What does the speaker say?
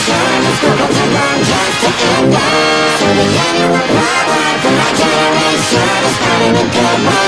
generation has spoken too long just to end up. So the annual problem for my generation is finding a good way